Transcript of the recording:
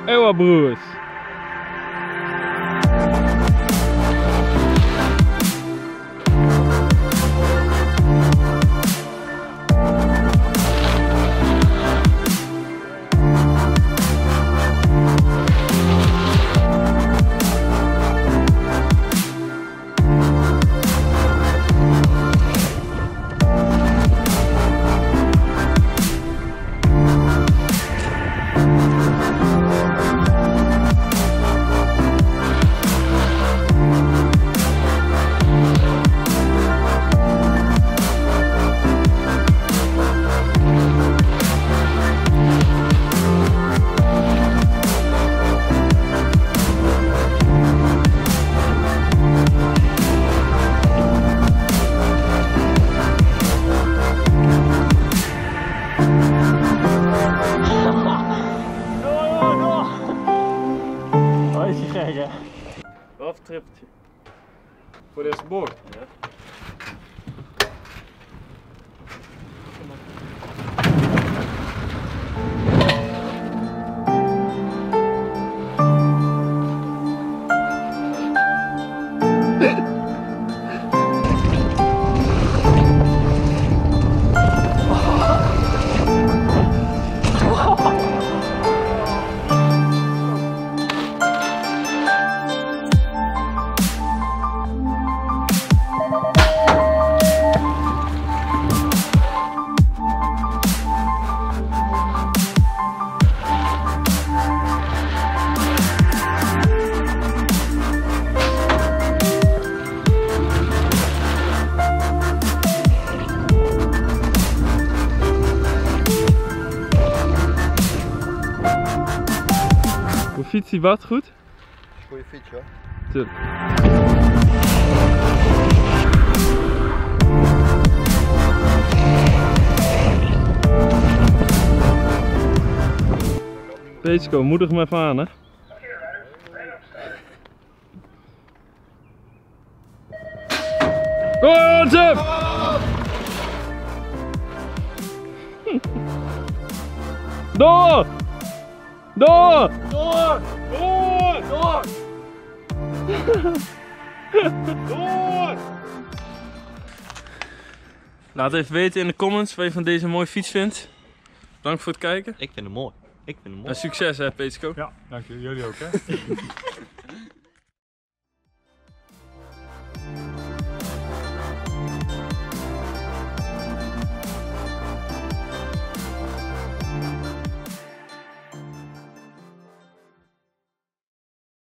Ewa broers. Of een trippeltje. Voor de eerste boord? Ja. Hoe fietst die wat goed? Goeie fiets hoor. Tuurlijk. Peetsko, moedig hem even aan hè. Oh, jump! Door! Door! Door! Door! Door! Door! Laat even weten in de comments wat je van deze mooie fiets vindt. Bedankt voor het kijken. Ik vind hem mooi. Ik vind hem mooi. En succes hè, Peetsko. Ja, dank je. Jullie ook hè.